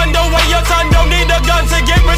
underway, your son don't need a gun to get